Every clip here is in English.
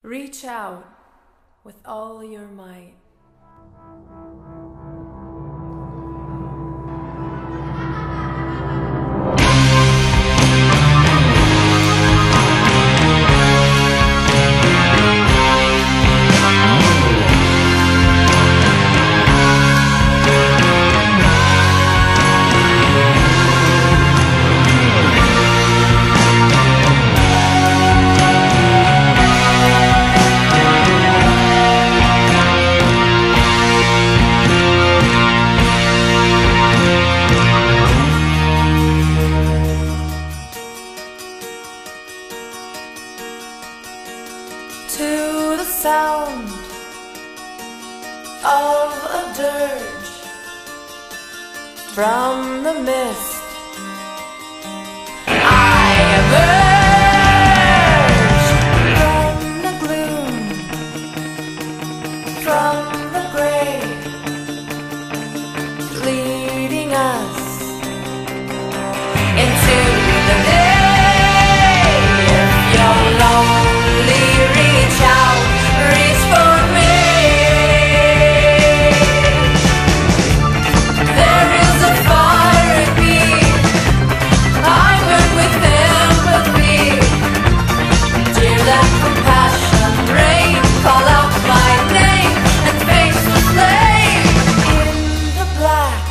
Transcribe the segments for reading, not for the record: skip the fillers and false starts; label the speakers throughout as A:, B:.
A: Reach out with all your might. To the sound of a dirge from the mist, I emerge from the gloom, from the grave, leading us into the day. If you're lonely, reach out, reach for me. There is a fire in me, I burn with empathy. Dear, let compassion reign, call out my name and face the flame. In the black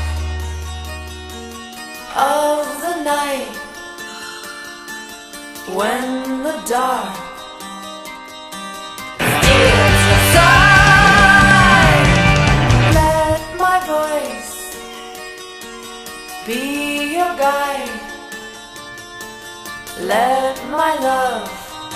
A: of the night, when the dark steals aside, let my voice be your guide. Let my love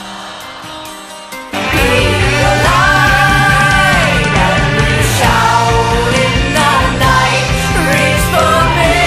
A: be your light. And reach out in the night, reach for me.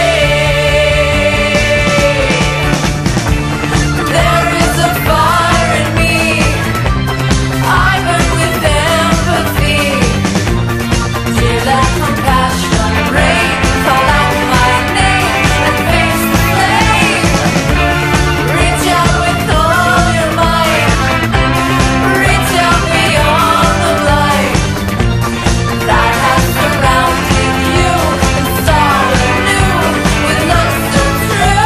A: There is a fire in me, I burn with empathy. Dear, let compassion reign, call out my name and face the flame. Reach out with all your might, reach out beyond the light that has surrounded you, and start anew with love so true.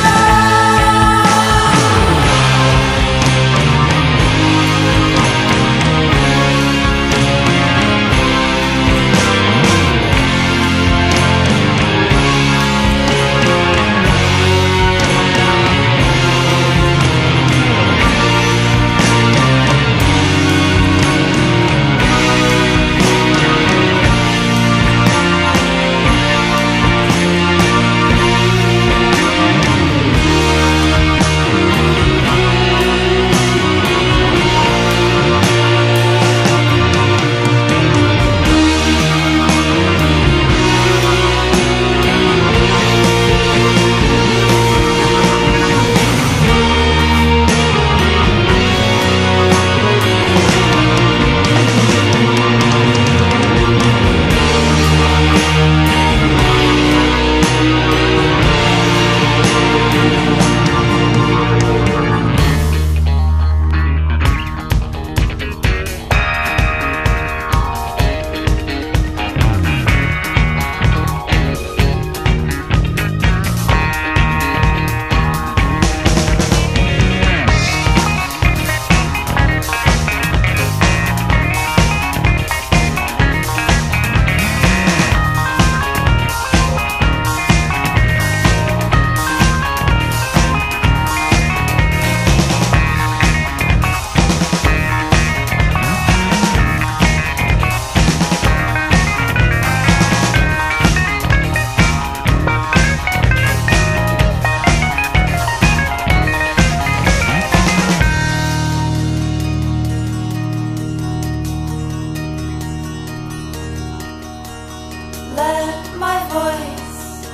A: Let my voice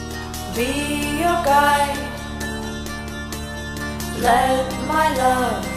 A: be your guide. Let my love